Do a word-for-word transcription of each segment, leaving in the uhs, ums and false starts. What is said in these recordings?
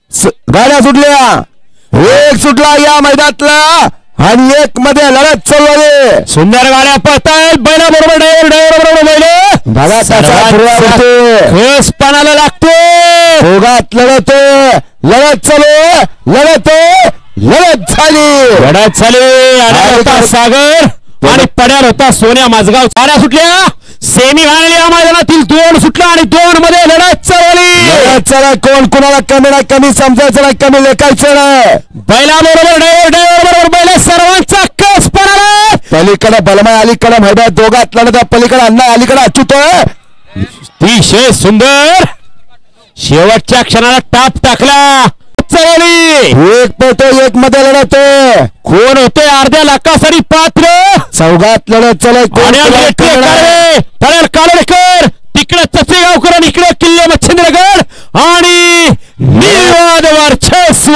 गाड्या सुटल्या, एक सुटला या मैदानातला आणि एक मध्ये लढत चालू आहे. सुंदर गाड्या पळतायत, बैला बरोबर ड्रायव्हर ड्रायव्हर बरोबर बैल बघा त्याचा पानाला लागतो. दोघात लढत लढत चालू, लढत लढत झाली लढत झाली. होता सागर आणि पड्यार होता सोन्या माझगाव. गाड्या सुटल्या, सेमी फायनल या मैदानातील दोन सुटला आणि दोन मध्ये लढत चालवली. लढत चला, कोण कोणाला कमी ना कमी समजायचं नाही, कमी लेखायचं नाही. बैला बरोबर ड्रायव्हर ड्रायव्हर बरोबर बैल सर्वांचा कस पडाला. पलीकडे बलमाय अलीकडे मैदान दोघात लढत, पलीकडे अण्णा अलीकडे अच्युत. अतिशय सुंदर शेवटच्या क्षणाला टाप टाकला. एक पळतो, एक मध्ये लढत. कोण होते अर्ध्या लाखासाठी पात्र. चौघात लढत चला, कालोडकर तिकडे चचेगावकर आणि इकडे किल्ले मच्छिंद्रगड आणि निर्वाद वर्चस्व.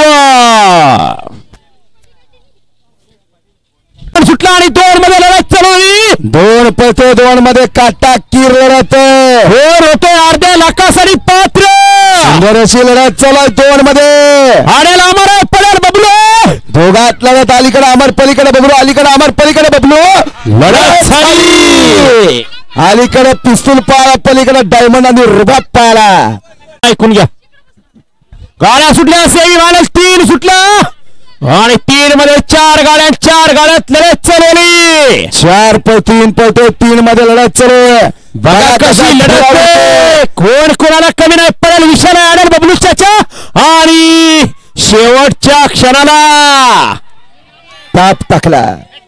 सुटला आणि दोन मध्ये लढत चालवली. दोन पळतो, दोन मध्ये काटा कीर लढत. कोण होते अर्ध्या लाखासाठी पात्र. सुंदर अशी लढत चालू दोन मध्ये. आडेल अमर पडेल बबलू. दोघात लढत, अलीकडे अमर पलीकडे बबलू, अलीकडे अमर पलीकडे बबलू. लढत झाली. अलीकडे पिस्तूल पाळा, पलीकडे डायमंड आणि रुबाब पाळा. ऐकून घ्या, गाड्या सुटल्या, सेमी फायनल तीन सुटला आणि तीन मध्ये चार गाड्या, चार गाड्यात लढत चालवली. चार प तीन पळतो, तीन मध्ये लढत चालू. बघा कशी लढत, कोण कोणाला कमी नाही पडेल. विषय नाही आडेल बबलू चाचा आणि शेवटच्या क्षणाला ताप टाकला.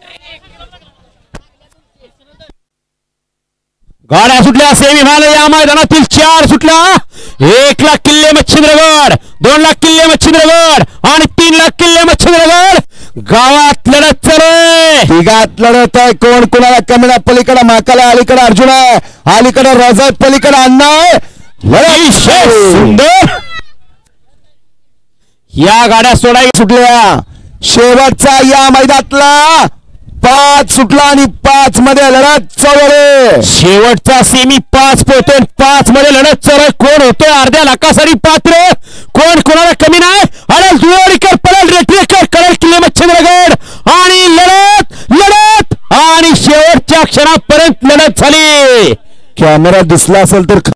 गाड्या सुटल्या, सेमी फायनल या मैदानातील चार सुटला. एक लाख किल्ले मच्छिंद्रगड, दोन लाख किल्ले मच्छिंद्रगड आणि तीन लाख किल्ले मच्छिंद्रगड. गावात लढत चालू, तिघात लढत आहे. कोण कोणाला कमी नाही, पलीकडे महाकाला, अलीकडे अर्जुन आहे, अलीकडे रजा, पलीकडे अण्णा आहे. सुंदर या गाड्या सोडाई सुटल्या. शेवटचा या मैदानातला पाच सुटला आणि पाच मध्ये लढत चालू. शेवटचा सेमी पाच पोहोचून पाच मध्ये लढत चालू. कोण होते अर्ध्या लाखासाठी पात्र, कोण कोणाला कमी नाही. अडल दुवारीकर, पडल रेटरेकर, कडल किल्ले मच्छिंद्रगड आणि लढत लढत आणि शेवटच्या क्षणापर्यंत लढत झाली. कॅमेरा दिसला असेल तर